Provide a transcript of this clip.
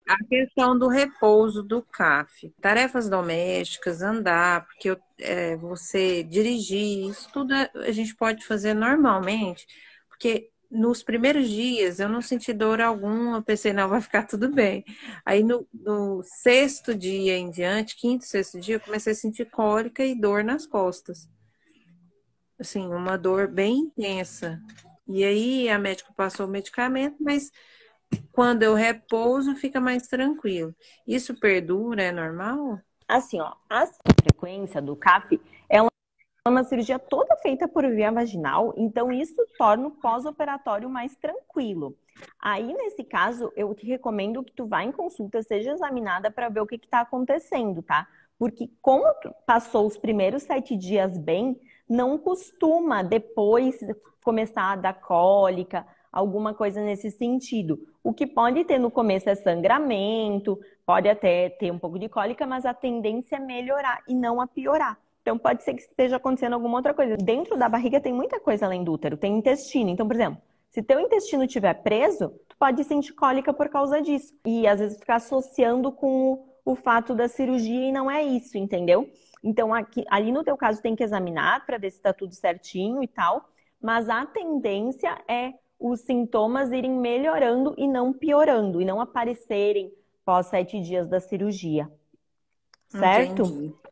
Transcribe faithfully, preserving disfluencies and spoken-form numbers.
A questão do repouso do C A F, tarefas domésticas, andar, porque eu- é, você dirigir, isso tudo é- a gente pode fazer normalmente, porque nos primeiros dias eu não senti dor alguma, eu pensei, não, vai ficar tudo bem. Aí no, no sexto dia em diante, quinto, sexto dia, eu comecei a sentir cólica e dor nas costas. Assim, uma dor bem intensa. E aí a médica passou o medicamento, mas quando eu repouso, fica mais tranquilo. Isso perdura, é normal? Assim, ó, a frequência do C A F é uma cirurgia toda feita por via vaginal, então isso torna o pós-operatório mais tranquilo. Aí, nesse caso, eu te recomendo que tu vá em consulta, seja examinada para ver o que está acontecendo, tá? Porque como tu passou os primeiros sete dias bem, não costuma depois começar a dar cólica, alguma coisa nesse sentido. O que pode ter no começo é sangramento, pode até ter um pouco de cólica, mas a tendência é melhorar e não a piorar. Então pode ser que esteja acontecendo alguma outra coisa. Dentro da barriga tem muita coisa além do útero, tem intestino. Então, por exemplo, se teu intestino estiver preso, tu pode sentir cólica por causa disso. E às vezes ficar associando com o, o fato da cirurgia e não é isso, entendeu? Então, aqui, ali no teu caso tem que examinar para ver se está tudo certinho e tal. Mas a tendência é os sintomas irem melhorando e não piorando, e não aparecerem pós sete dias da cirurgia. Certo? Entendi.